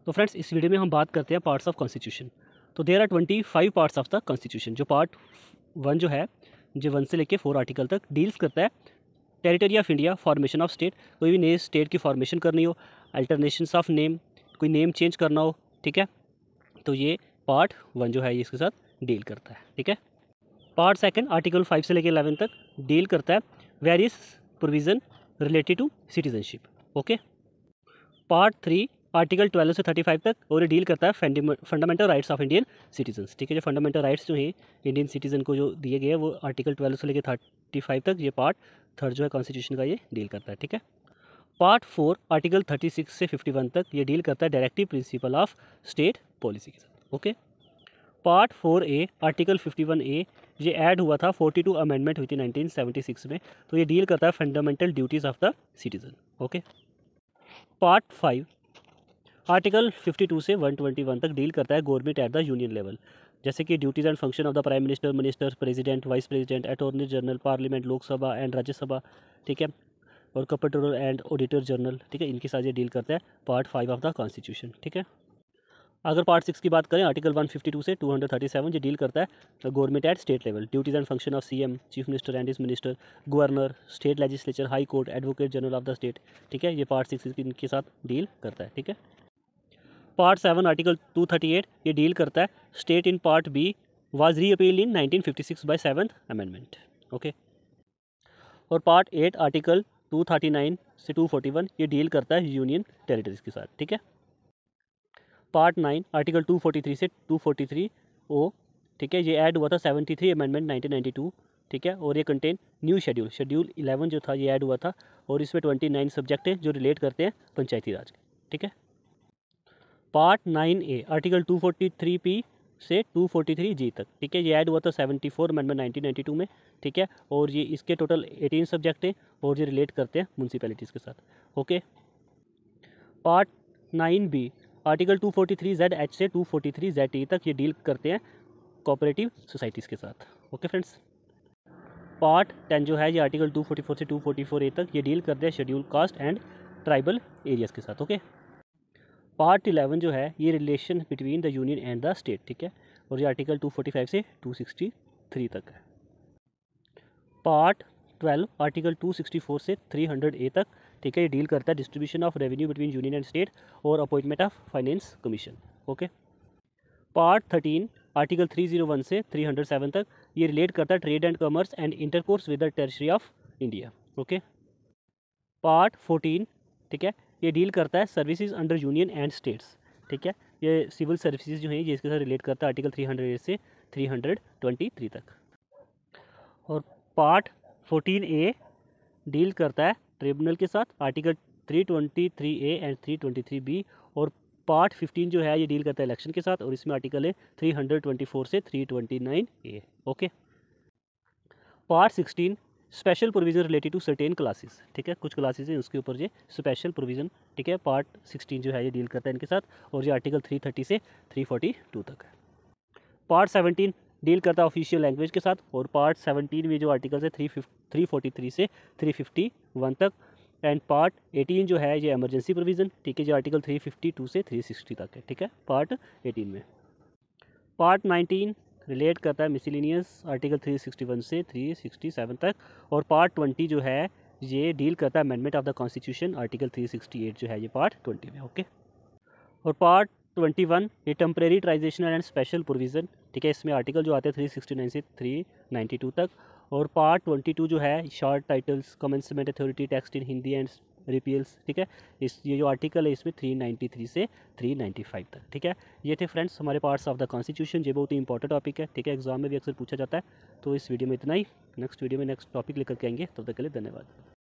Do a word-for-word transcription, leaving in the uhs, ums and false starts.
तो फ्रेंड्स इस वीडियो में हम बात करते हैं पार्ट्स ऑफ कॉन्स्टिट्यूशन। तो there are twenty five parts of the constitution. जो पार्ट वन जो है जो वन से लेके फोर आर्टिकल तक डील्स करता है territory of India, formation of state, कोई भी नए स्टेट की फॉर्मेशन करनी हो, अल्टरनेशंस ऑफ नेम, कोई नेम चेंज करना हो, ठीक है, तो ये पार्ट वन जो है ये इसके साथ डील करता है। ठीक है। पार्ट सेकंड आर्टिकल फाइव से लेकर इलेवन तक डील करता है various provision related to citizenship. Okay. Part three article twelve से थर्टी फाइव तक और ये डील करता है fundamental rights of Indian citizens. ठीक है। जो फंडामेंटल राइट्स जो हैं इंडियन सिटीजन को जो दिए गए हैं वो आर्टिकल ट्वेल्व से लेकर थर्टी फाइव तक ये पार्ट थर्ड जो है कॉन्स्टिट्यूशन का ये डील करता है। ठीक है। Part four article thirty six से फिफ्टी वन तक ये डील करता है directive principle of state policy के साथ। Okay. Part four A article fifty one A ये ऐड हुआ था फोर्टी टू अमेंडमेंट हुई थी नाइनटीन सेवेंटी सिक्स में, तो ये डील करता है fundamental duties of the citizen. Okay. Part five article fifty two से वन ट्वेंटी वन तक डील करता है government at the union level, जैसे कि duties and function of the prime minister, minister, president, vice president, attorney general, parliament, Lok Sabha and Rajya Sabha. ठीक है। और comptroller and auditor general. ठीक है। इनके साथ ये डील करता है part five of the constitution. ठीक है। अगर पार्ट सिक्स की बात करें आर्टिकल वन फिफ्टी टू से टू हंड्रेड थर्टी सेवन ये डील करता है government at state level, duties and function of CM, chief minister and his minister, governor, state legislature, high court, advocate general of the state. ठीक है। ये part six इनके साथ deal करता है। ठीक है। Part seven article two thirty eight ये डील करता है state in part B was repeal in nineteen fifty six by seventh amendment. Okay. और part eight article two thirty nine से टू फोर्टी वन ये deal करता है union territories के साथ। ठीक है। Part nine article two forty three से टू फोर्टी थ्री ओ, ठीक है, ये ऐड हुआ था seventy three amendment nineteen ninety two. ठीक है। और ये contain new schedule, schedule eleven जो था ये ऐड हुआ था और इसमें ट्वेंटी नाइन सब्जेक्ट हैं जो रिलेट करते हैं पंचायती राज के। ठीक है। Part nine A article two forty three P से टू फोर्टी थ्री जी तक। ठीक है। ये ऐड हुआ था seventy four amendment nineteen ninety two में। ठीक है। और ये इसके टोटल एटीन सब्जेक्ट हैं और ये रिलेट करते हैं म्यूनसिपैलिटीज़ के साथ। Okay. Part nine B article two forty three Z H से two forty three Z E तक ये डील करते हैं कोऑपरेटिव सोसाइटीज़ के साथ। Okay friends. पार्ट टेन जो है ये आर्टिकल टू फोर्टी फोर से टू फोर्टी फोर ए तक ये डील करते हैं schedule caste and tribal areas के साथ। ओके। पार्ट इलेवन जो है ये relation between the union and the state. ठीक है। और ये आर्टिकल टू फोर्टी फाइव से टू सिक्सटी थ्री तक है। Part twelve article two sixty four से थ्री हंड्रेड ए तक। ठीक है। ये डील करता है distribution of revenue between union and state और appointment of finance commission. Okay. Part thirteen article three zero one से थ्री हंड्रेड सेवन तक ये रिलेट करता है trade and commerce and intercourse with the territory of India. Okay. Part fourteen, ठीक है, ये deal करता है services under union and states. ठीक है। ये सिविल सर्विसेज जो हैं ये इसके साथ रिलेट करता है आर्टिकल थ्री हंड्रेड एट से थ्री हंड्रेड ट्वेंटी थ्री तक। और पार्ट फोर्टीन ए डील करता है ट्रिब्यूनल के साथ article three twenty three A and three twenty three B. और पार्ट फिफ्टीन जो है ये डील करता है इलेक्शन के साथ और इसमें आर्टिकल है थ्री हंड्रेड ट्वेंटी फोर से three twenty nine A. Okay. Part sixteen special provision related to certain classes. ठीक है। कुछ क्लासेस हैं उसके ऊपर ये स्पेशल प्रोविज़न। ठीक है। पार्ट सिक्सटीन जो है ये डील करता है इनके साथ और ये आर्टिकल थ्री थर्टी से थ्री फोर्टी टू तक है। पार्ट सेवनटीन डील करता है ऑफिशियल लैंग्वेज के साथ और पार्ट सेवनटीन में जो आर्टिकल्स है थ्री थ्री फोर्टी थ्री से थ्री फिफ्टी वन तक। एंड पार्ट एटीन जो है ये इमरजेंसी प्रोविज़न। ठीक है। जो आर्टिकल थ्री फिफ्टी टू से थ्री सिक्सटी तक है। ठीक है। पार्ट एटीन में। पार्ट नाइनटीन रिलेट करता है miscellaneous article three sixty one से थ्री सिक्सटी सेवन तक। और पार्ट ट्वेंटी जो है ये डील करता है amendment of the constitution article three sixty eight जो है ये पार्ट ट्वेंटी में। ओके। और पार्ट ट्वेंटी वन ये temporary transitional and special provision. ठीक है। इसमें आर्टिकल जो आते हैं थ्री सिक्सटी नाइन से थ्री नाइंटी टू तक। और पार्ट ट्वेंटी टू जो है short titles, commencement authority, text in Hindi and repeals. ठीक है। इस ये जो आर्टिकल है इसमें थ्री नाइंटी थ्री से थ्री नाइंटी फाइव तक। ठीक है। ये थे फ्रेंड्स हमारे पार्ट्स ऑफ द कॉन्स्टिट्यूशन। ये बहुत ही इंपॉर्टेंट टॉपिक है। ठीक है। एग्जाम में भी अक्सर पूछा जाता है। तो इस वीडियो में इतना ही। नेक्स्ट वीडियो में नेक्स्ट टॉपिक लेकर के आएंगे। तब तक के लिए धन्यवाद।